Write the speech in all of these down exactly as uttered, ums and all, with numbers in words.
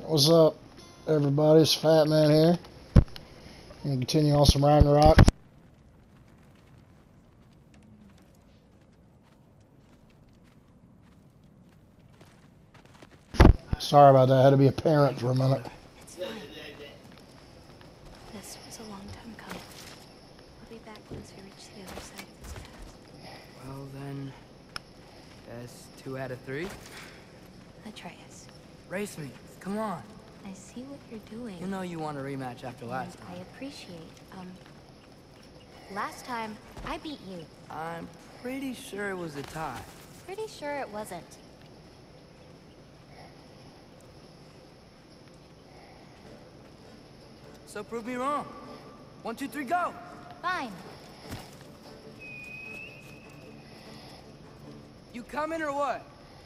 What's up, everybody? It's Fat Man here. Gonna continue on some Ragnarok. Sorry about that. I had to be a parent for a minute. It's fine. This was a long time coming. I'll be back once we reach the other side of this path. Well then, that's two out of three. Atreus, Race me, come on. I see what you're doing. You know you want a rematch after last and I time. appreciate. Um, last time I beat you. I'm pretty sure it was a tie. Pretty sure it wasn't. So prove me wrong. One, two, three, go! Fine. You coming or what?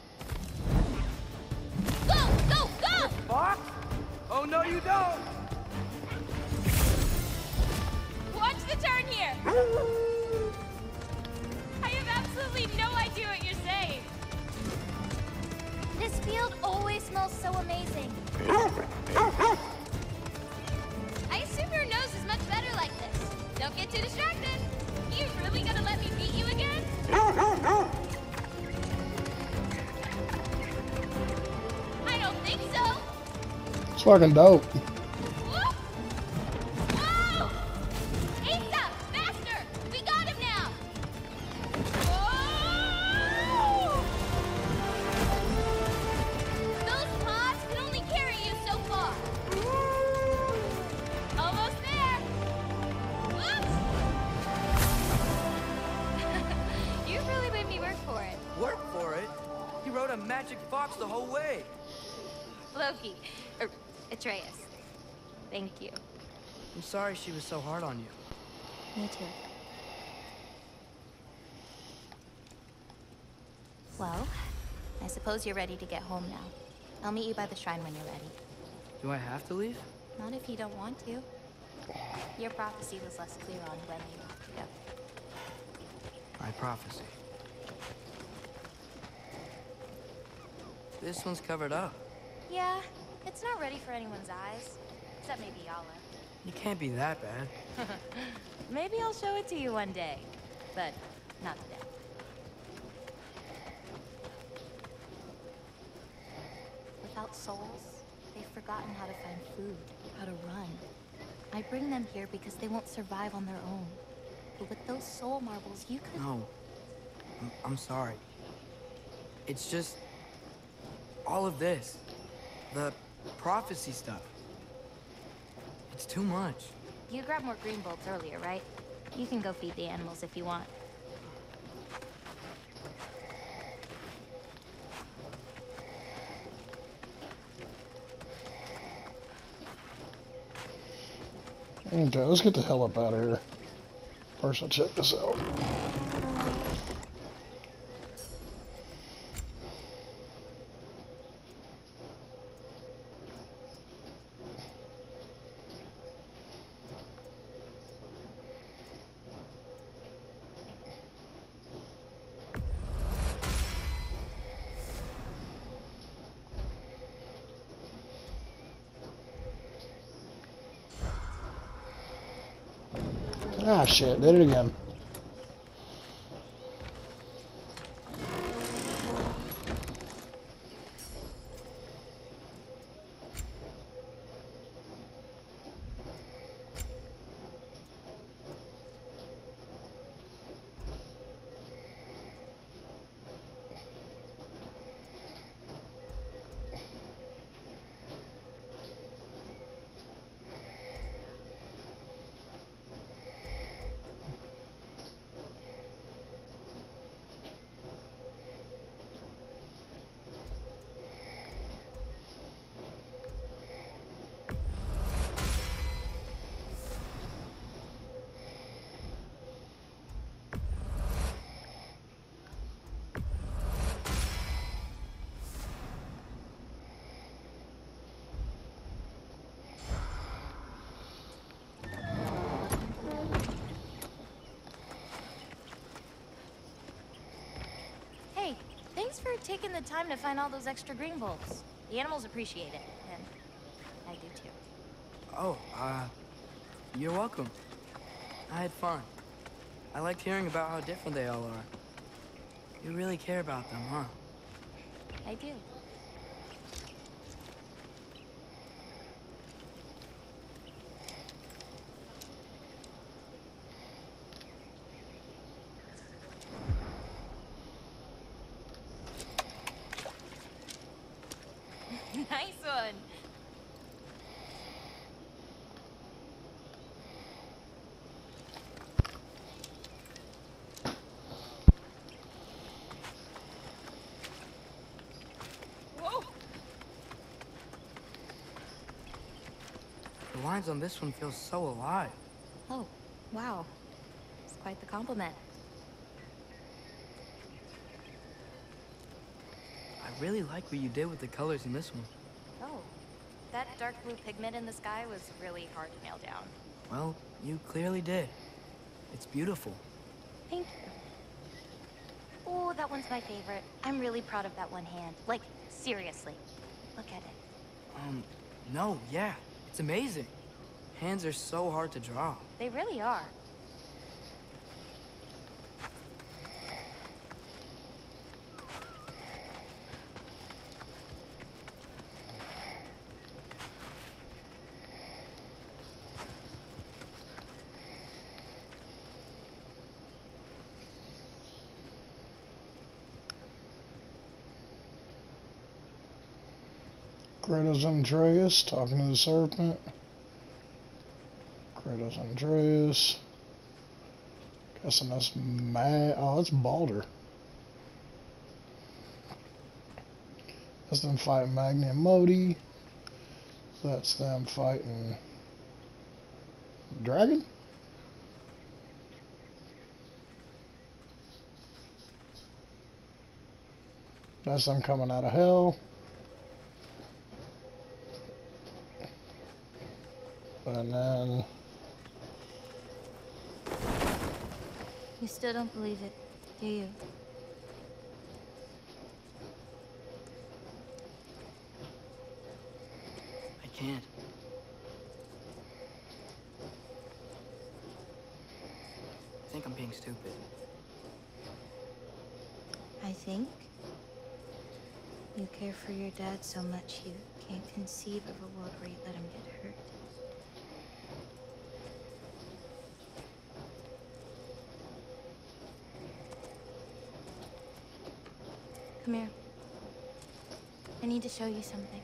Go, go, go! Fuck? Oh no, you don't! Watch the turn here! I have absolutely no idea what you're saying. This field always smells so amazing. I assume your nose is much better like this. Don't get too distracted. You really gonna let me beat you again? I don't think so. It's fucking dope. Whoop! Whoa! Asa, faster! We got him now! Whoa! Those pods can only carry you so far. Almost there! Whoops! You really made me work for it. Work for it? You rode a magic fox the whole way. Loki. Er, Atreus. Thank you. I'm sorry she was so hard on you. Me too. Well, I suppose you're ready to get home now. I'll meet you by the shrine when you're ready. Do I have to leave? Not if you don't want to. Your prophecy was less clear on when you have to go. My prophecy. This one's covered up. Yeah, it's not ready for anyone's eyes. Except maybe Yala. You can't be that bad. Maybe I'll show it to you one day. But not today. Without souls, they've forgotten how to find food, how to run. I bring them here because they won't survive on their own. But with those soul marbles, you could... No. I'm, I'm sorry. It's just... all of this. The prophecy stuff. It's too much. You grabbed more green bulbs earlier, right? You can go feed the animals if you want. Okay, let's get the hell up out of here. First, I'll check this out. Ah, shit, did it again. Thanks for taking the time to find all those extra green bulbs. The animals appreciate it, and Oh, uh, you're welcome. I had fun. I liked hearing about how different they all are. You really care about them, huh? I do. Nice one. Whoa. The lines on this one feel so alive. Oh, wow. It's quite the compliment. I really like what you did with the colors in this one. Oh, that dark blue pigment in the sky was really hard to nail down. Well, you clearly did. It's beautiful. Thank you. Oh, that one's my favorite. I'm really proud of that one hand. Like, seriously. Look at it. Um, no, yeah. It's amazing. Hands are so hard to draw. They really are. Kratos Andreas talking to the serpent. Kratos Andreas. Guessing that's mad. Oh, it's Baldur. That's them fighting Magni and Modi. That's them fighting Dragon. That's them coming out of hell. And then You still don't believe it, do you? I can't. I think I'm being stupid. I think you care for your dad so much you can't conceive of a world where you let him get hurt. Come here. I need to show you something.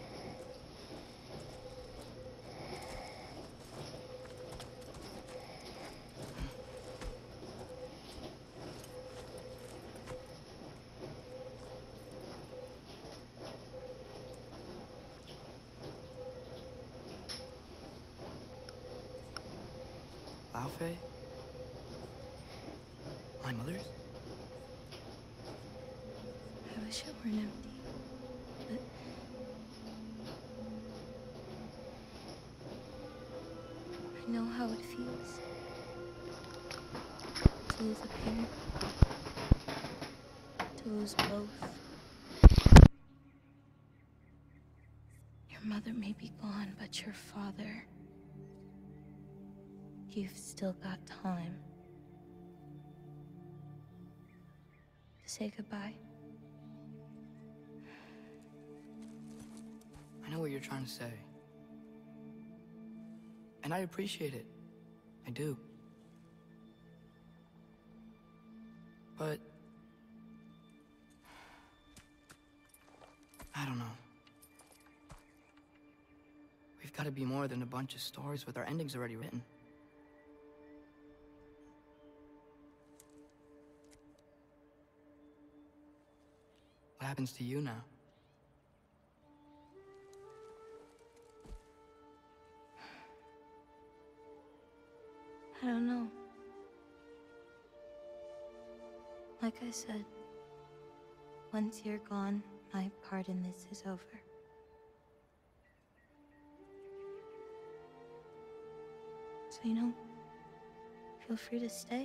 Laufey? My mother's? I wish it weren't empty, but I know how it feels to lose a parent, to lose both. Your mother may be gone, but your father, you've still got time to say goodbye. I know what you're trying to say. And I appreciate it. I do. But I don't know. We've got to be more than a bunch of stories with our endings already written. What happens to you now? I don't know. Like I said, once you're gone, my part in this is over. So, you know, feel free to stay.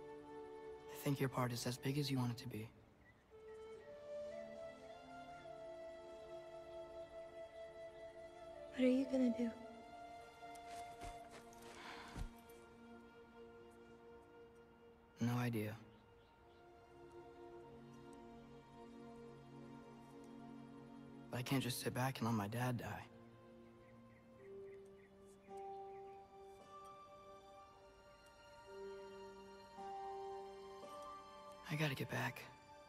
I think your part is as big as you want it to be. gonna do? No idea. But I can't just sit back and let my dad die. I gotta get back.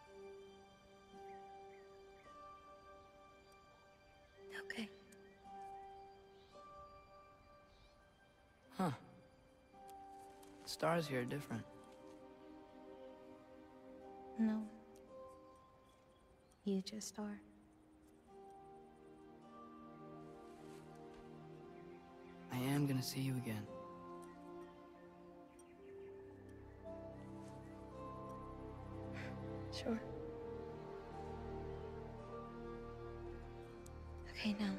Okay. Huh. Stars here are different. No. You just are. I am gonna see you again. Sure. Okay, now.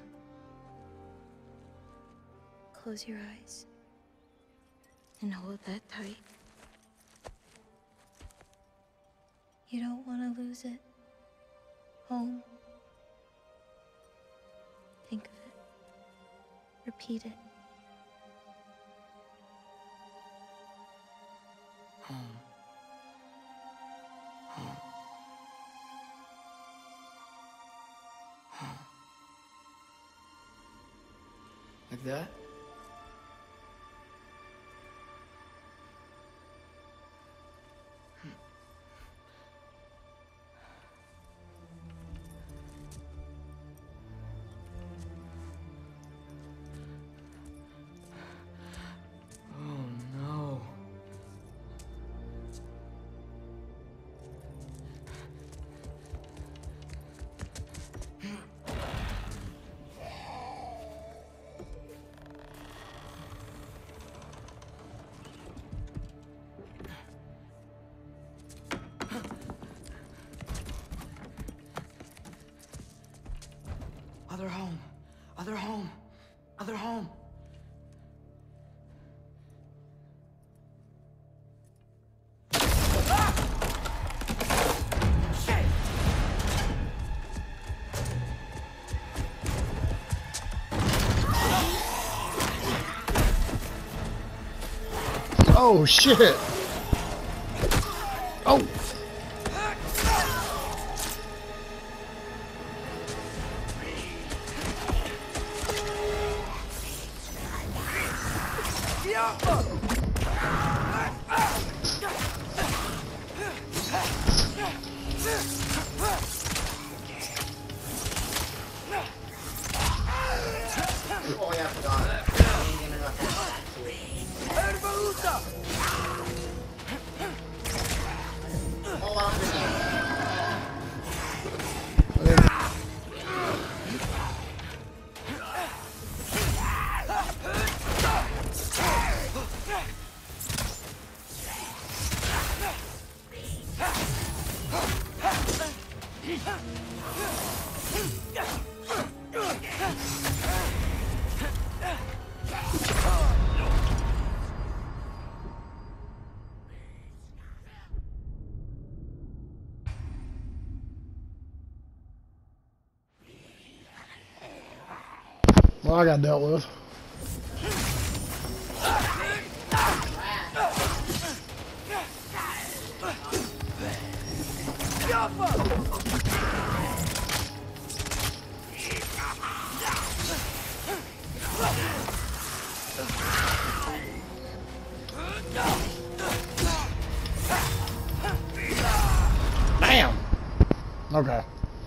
Close your eyes. And hold that tight. You don't want to lose it. Home. Think of it. Repeat it. Home. Home. Home. Like that? Other home. Other home. Other home. Ah! Shit! Oh shit! Oh! Oh yeah, I forgot. Oh, I'm Well, I got dealt with. Damn! Okay.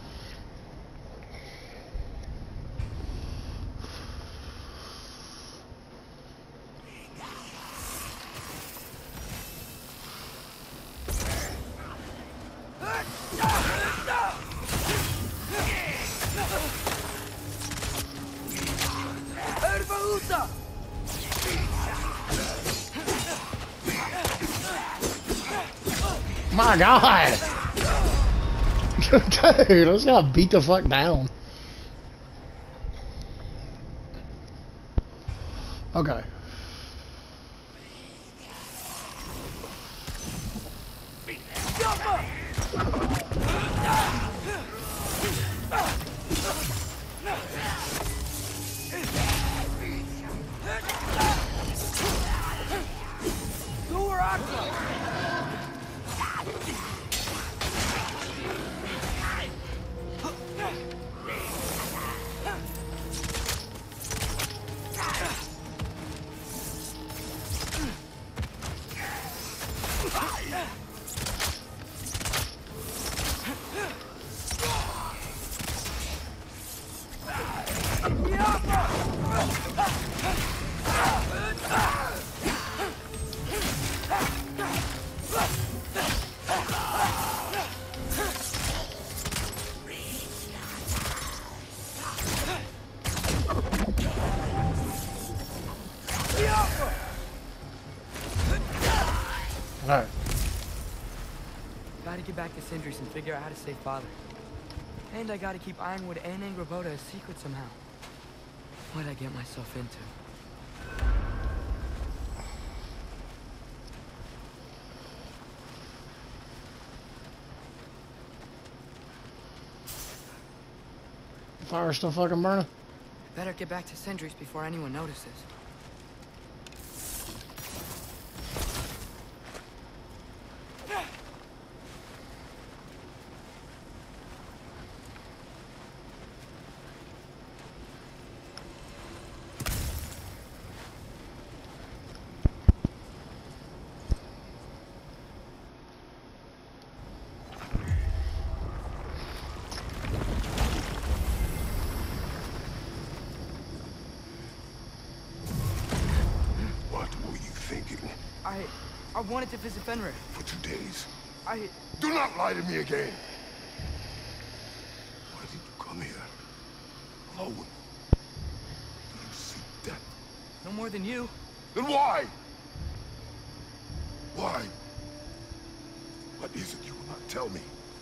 My God! Dude, I just got beat the fuck down. Okay. me off! Alright. Gotta get back to Sindri's and figure out how to save Father. And I gotta keep Ironwood and Angrboda a secret somehow. What'd I get myself into? Fire still fucking burning? Better get back to Sindri's before anyone notices. I... I wanted to visit Fenrir. For two days. I... Do not lie to me again! Why did you come here? Alone? Do you seek death? No more than you. Then why? Why? What is it you will not tell me?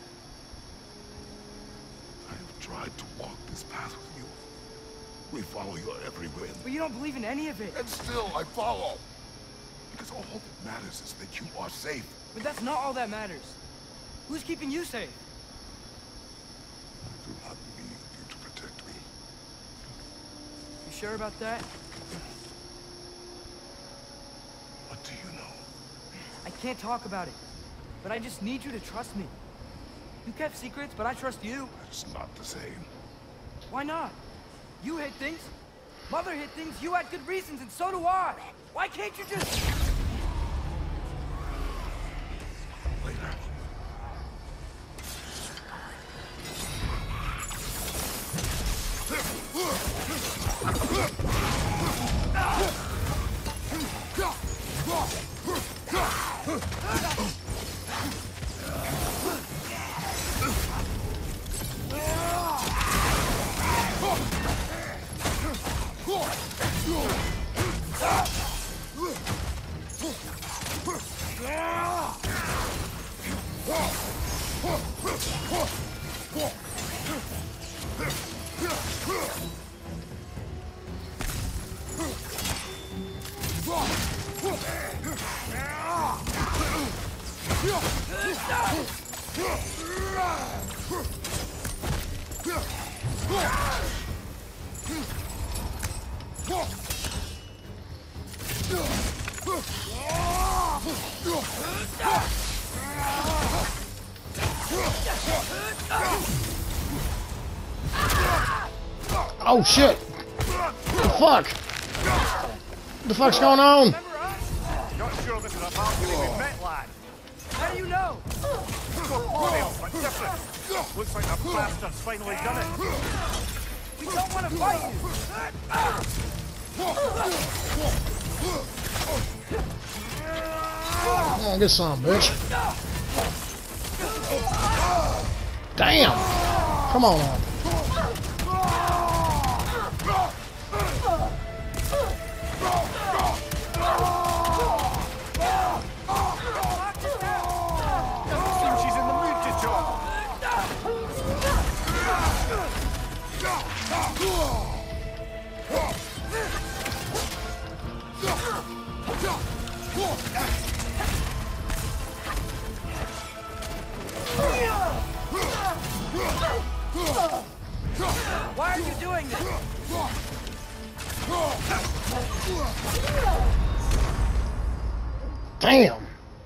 I have tried to walk this path with you. We follow your every whim. But you don't believe in any of it. And still I follow. Because all that matters is that you are safe. But that's not all that matters. Who's keeping you safe? I do not need you to protect me. You sure about that? What do you know? I can't talk about it. But I just need you to trust me. You kept secrets, but I trust you. It's not the same. Why not? You hid things. Mother hid things. You had good reasons, and so do I. Why can't you just... Later. Oh shit! The fuck? What the fuck's going on? Not sure this is a balcony we've met, lad. How do you know? Corporeal, but different. Looks like the bastard's finally done it. We don't want to fight you. Come on, get some, bitch. Damn! Come on now. Seems she's in the mood to jump. Why are you doing this? Damn!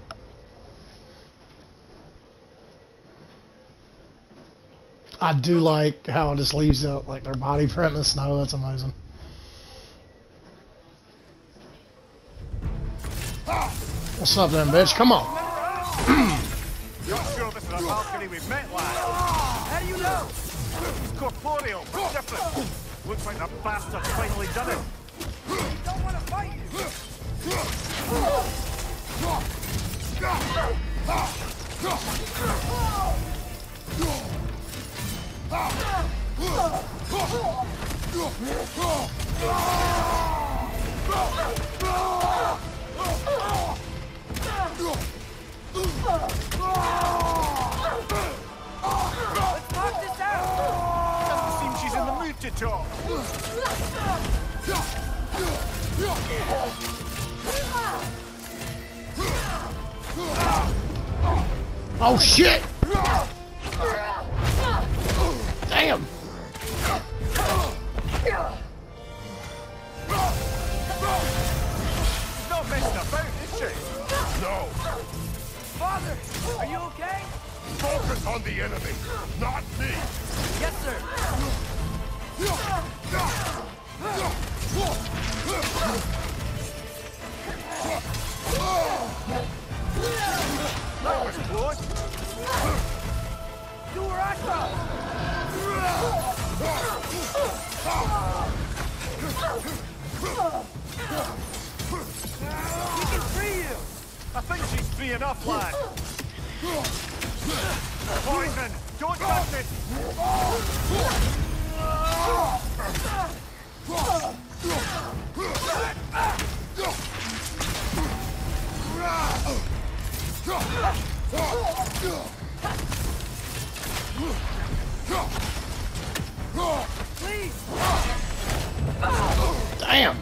I do like how it just leaves out like their body print in the snow. That's amazing. What's up then, bitch? Come on. Not sure this is a balcony we've met, lad. How do you know? It's corporeal, but different. Looks like the bastard's finally done it. We don't want to fight you. Let's talk this out! Doesn't seem she's in the mood to talk. Oh shit! Damn! She's not messing about, is she? No! Father, are you okay? Focus on the enemy, not me! Yes, sir. That was close. Do where I thought. We can free you. I think she's free enough, lad. Poison! Don't touch it! Please. Damn!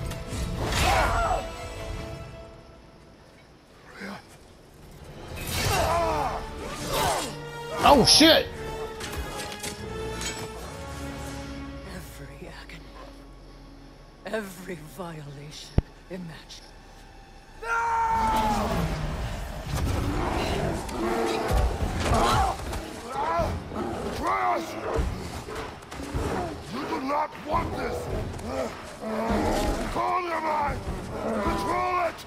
Oh shit! Every agony, every violation imagined. Atreus! You do not want this! Call your mind! Control it!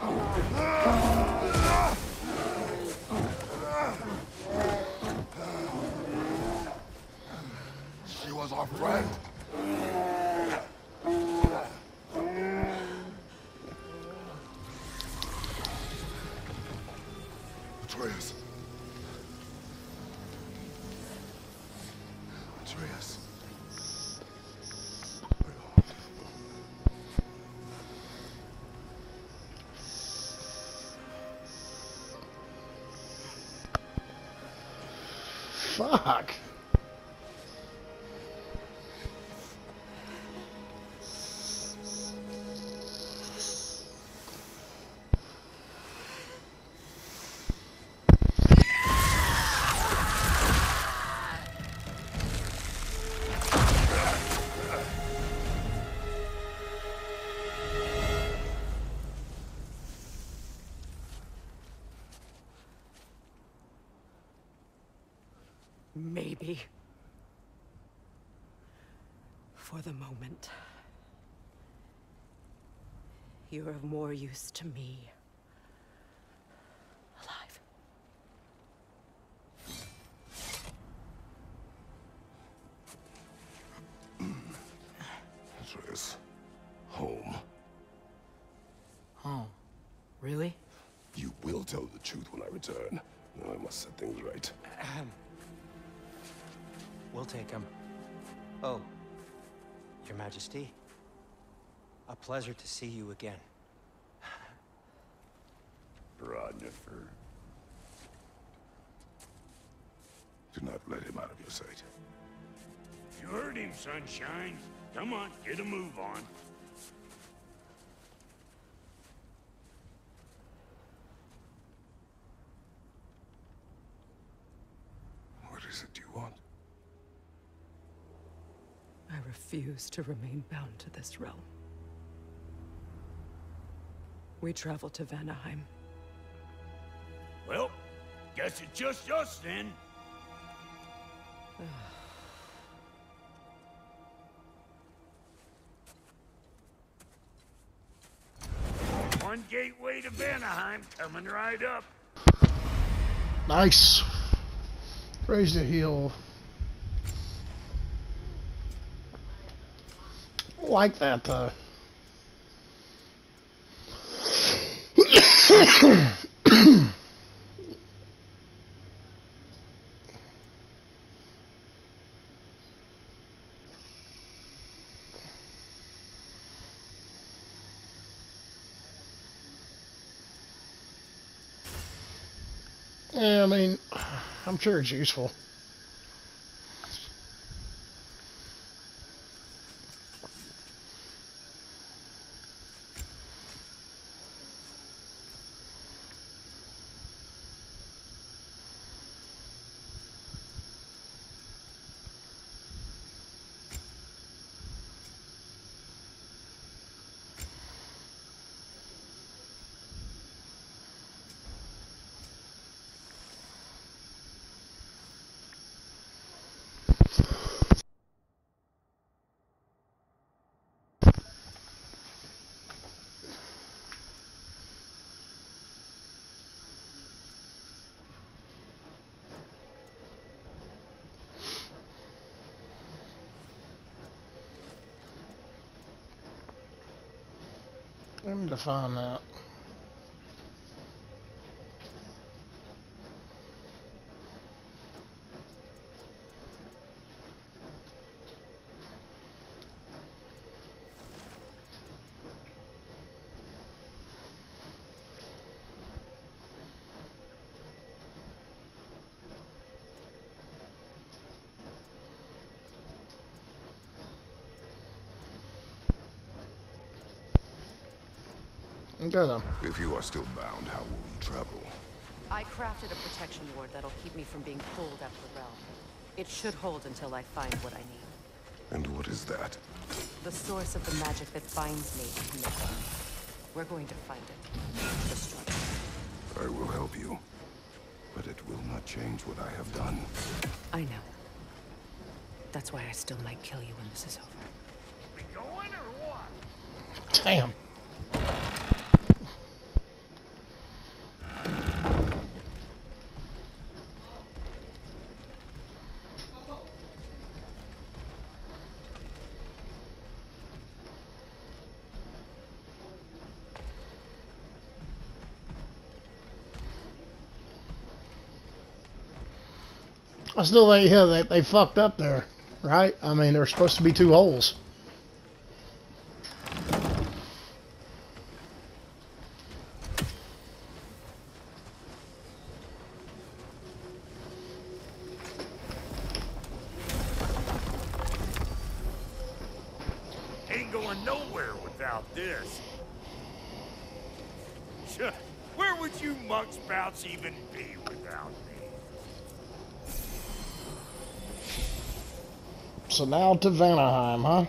She was our friend. Atreus. Atreus. Fuck! Maybe. For the moment. You're of more use to me. Alive. Atreus. Home. Home. Really? You will tell the truth when I return. Now I must set things right. We'll take him. Oh, Your Majesty. A pleasure to see you again. Rodnifer. Do not let him out of your sight. You heard him, Sunshine. Come on, get a move on. What is it you want? I refuse to remain bound to this realm. We travel to Vanaheim. Well, guess it's just us then. One gateway to Vanaheim coming right up. Nice! Raise the heel. Like that though. Yeah, I mean, I'm sure it's useful. I need to find that. Okay then. If you are still bound, how will you travel? I crafted a protection ward that'll keep me from being pulled out of the realm. It should hold until I find what I need. And what is that? The source of the magic that binds me to Mythra. We're going to find it. Destroy it. I will help you. But it will not change what I have done. I know. That's why I still might kill you when this is over. We going or what? Damn. I still think, yeah, they, they fucked up there, right? I mean, there's supposed to be two holes. Ain't going nowhere without this. Sure. Where would you muckspouts even be without me? So now to Vanaheim, huh?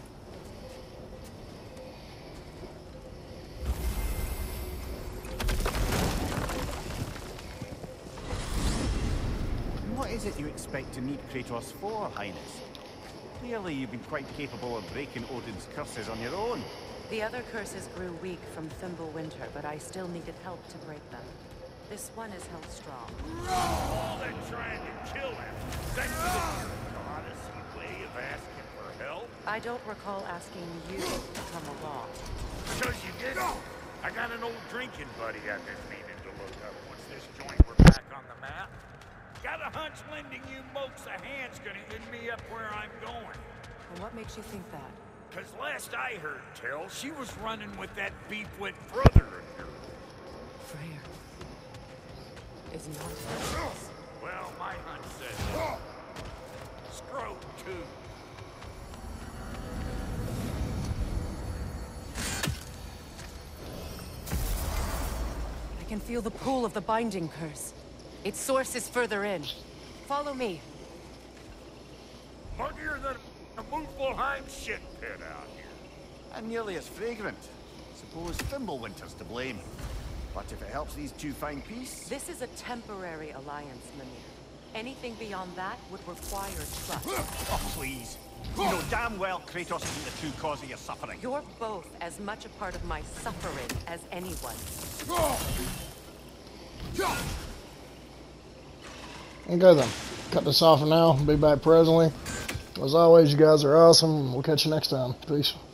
What is it you expect to need Kratos for, Highness? Clearly you've been quite capable of breaking Odin's curses on your own. The other curses grew weak from Fimbulwinter, but I still needed help to break them. This one is held strong. Oh, they're trying to kill him. That's the Odyssey way of asking for help. I don't recall asking you to come along. Because you didn't. I got an old drinking buddy I've been meaning to look up once this joint were back on the map. Got a hunch lending you mokes a hand's gonna end me up where I'm going. And what makes you think that? Because last I heard tell, she was running with that beef-wit brother of yours. Freyr is not Kratos. Well, my hunch says Scroat, too. I can feel the pull of the binding curse. Its source is further in. Follow me. Muggier than a Muspelheim shit pit out here. And nearly as fragrant. Suppose Fimbulwinter's to blame. But if it helps these two find peace... This is a temporary alliance, Mimir. Anything beyond that would require trust. Oh, please. You know damn well Kratos isn't the true cause of your suffering. You're both as much a part of my suffering as anyone. Okay then. Cut this off for now. Be back presently. As always, you guys are awesome. We'll catch you next time. Peace.